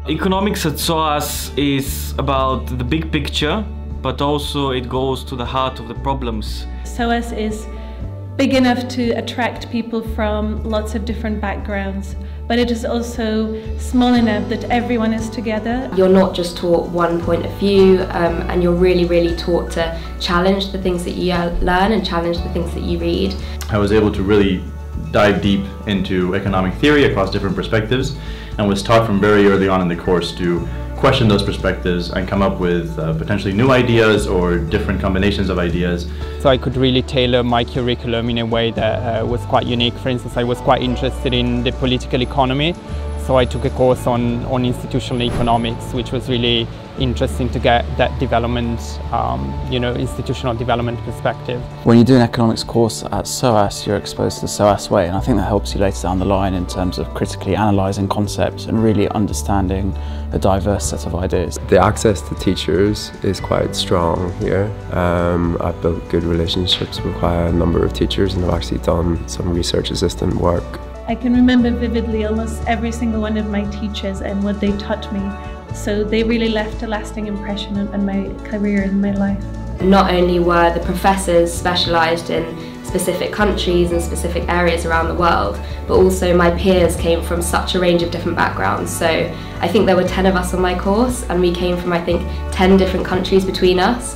Economics at SOAS is about the big picture, but also it goes to the heart of the problems. SOAS is big enough to attract people from lots of different backgrounds, but it is also small enough that everyone is together. You're not just taught one point of view, and you're really taught to challenge the things that you learn and challenge the things that you read. I was able to really dive deep into economic theory across different perspectives, and was taught from very early on in the course to question those perspectives and come up with potentially new ideas or different combinations of ideas. So I could really tailor my curriculum in a way that was quite unique. For instance, I was quite interested in the political economy, so I took a course on institutional economics, which was really interesting to get that development, institutional development perspective. When you do an economics course at SOAS, you're exposed to the SOAS way, and I think that helps you later down the line in terms of critically analysing concepts and really understanding a diverse set of ideas. The access to teachers is quite strong here. I've built good relationships with quite a number of teachers, and I've actually done some research assistant work. I can remember vividly almost every single one of my teachers and what they taught me. So they really left a lasting impression on my career and my life. Not only were the professors specialised in specific countries and specific areas around the world, but also my peers came from such a range of different backgrounds. So I think there were 10 of us on my course, and we came from, I think, 10 different countries between us.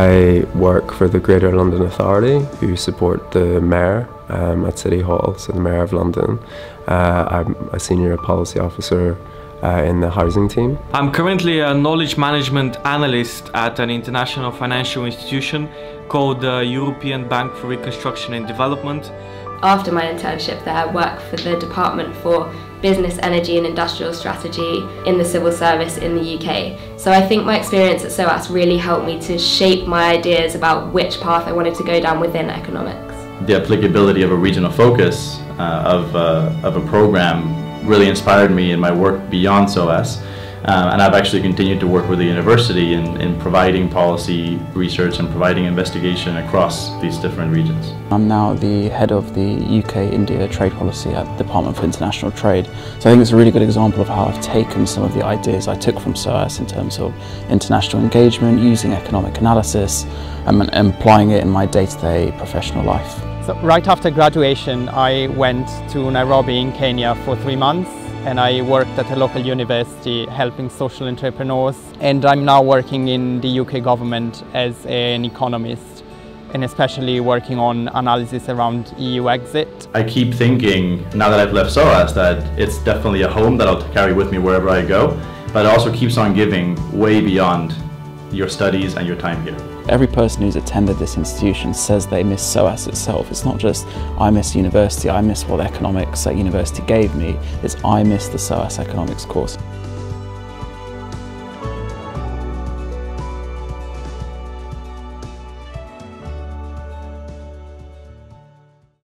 I work for the Greater London Authority, who support the Mayor at City Hall, so the Mayor of London. I'm a senior policy officer in the housing team. I'm currently a knowledge management analyst at an international financial institution called the European Bank for Reconstruction and Development. After my internship there, I worked for the Department for Business, Energy and Industrial Strategy in the civil service in the UK. So I think my experience at SOAS really helped me to shape my ideas about which path I wanted to go down within economics. The applicability of a regional focus of a program really inspired me in my work beyond SOAS, and I've actually continued to work with the university in providing policy research and providing investigation across these different regions. I'm now the head of the UK-India trade policy at the Department for International Trade, so I think it's a really good example of how I've taken some of the ideas I took from SOAS in terms of international engagement, using economic analysis, and applying it in my day-to-day professional life. So right after graduation, I went to Nairobi in Kenya for 3 months, and I worked at a local university helping social entrepreneurs. And I'm now working in the UK government as an economist, and especially working on analysis around EU exit. I keep thinking, now that I've left SOAS, that it's definitely a home that I'll carry with me wherever I go, but it also keeps on giving way beyond your studies and your time here. Every person who's attended this institution says they miss SOAS itself. It's not just I miss university, I miss what economics at university gave me, it's I miss the SOAS economics course.